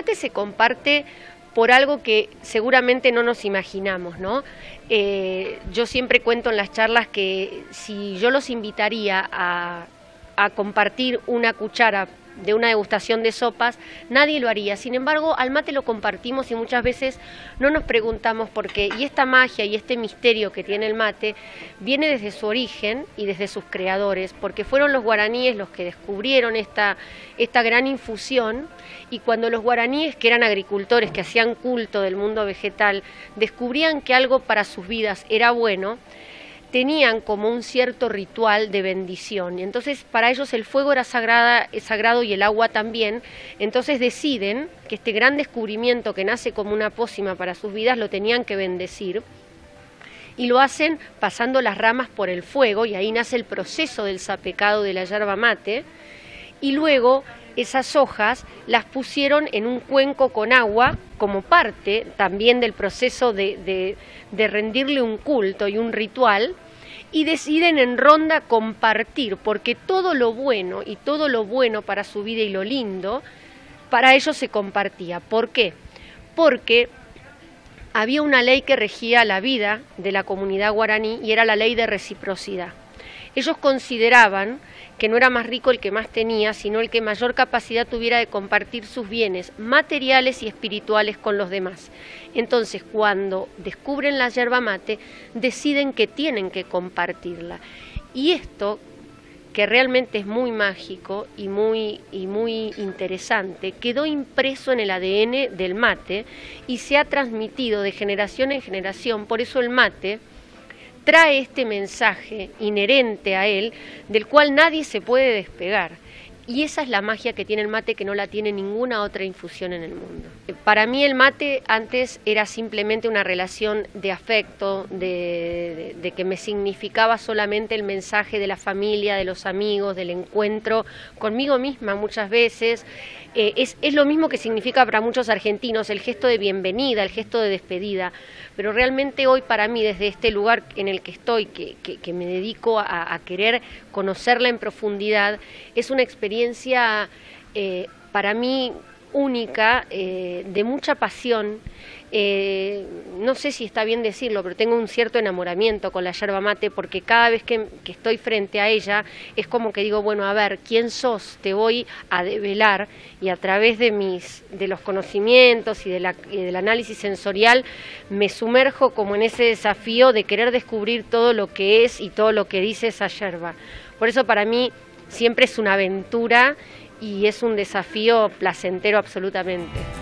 mate se comparte por algo que seguramente no nos imaginamos, ¿no? Yo siempre cuento en las charlas que si yo los invitaría a compartir una cuchara de una degustación de sopas, nadie lo haría. Sin embargo, al mate lo compartimos y muchas veces no nos preguntamos por qué. Y esta magia y este misterio que tiene el mate viene desde su origen y desde sus creadores, porque fueron los guaraníes los que descubrieron esta gran infusión, y cuando los guaraníes, que eran agricultores, que hacían culto del mundo vegetal, descubrían que algo para sus vidas era bueno, tenían como un cierto ritual de bendición, y entonces para ellos el fuego era sagrado y el agua también. Entonces deciden que este gran descubrimiento que nace como una pócima para sus vidas lo tenían que bendecir, y lo hacen pasando las ramas por el fuego, y ahí nace el proceso del sapecado de la yerba mate, y luego esas hojas las pusieron en un cuenco con agua como parte también del proceso de rendirle un culto y un ritual, y deciden en ronda compartir, porque todo lo bueno y todo lo bueno para su vida y lo lindo, para ellos se compartía. ¿Por qué? Porque había una ley que regía la vida de la comunidad guaraní y era la ley de reciprocidad. Ellos consideraban que no era más rico el que más tenía, sino el que mayor capacidad tuviera de compartir sus bienes materiales y espirituales con los demás. Entonces, cuando descubren la yerba mate, deciden que tienen que compartirla. Y esto, que realmente es muy mágico y muy interesante, quedó impreso en el ADN del mate y se ha transmitido de generación en generación. Por eso el mate trae este mensaje inherente a él, del cual nadie se puede despegar. Y esa es la magia que tiene el mate, que no la tiene ninguna otra infusión en el mundo. Para mí el mate antes era simplemente una relación de afecto, de que me significaba solamente el mensaje de la familia, de los amigos, del encuentro conmigo misma muchas veces. Es lo mismo que significa para muchos argentinos el gesto de bienvenida, el gesto de despedida, pero realmente hoy para mí, desde este lugar en el que estoy, que me dedico a querer conocerla en profundidad, es una experiencia para mí única, de mucha pasión. No sé si está bien decirlo, pero tengo un cierto enamoramiento con la yerba mate, porque cada vez que estoy frente a ella es como que digo, bueno, a ver, ¿quién sos? Te voy a develar, y a través de los conocimientos y del análisis sensorial me sumerjo como en ese desafío de querer descubrir todo lo que es y todo lo que dice esa yerba. Por eso para mí siempre es una aventura y es un desafío placentero absolutamente.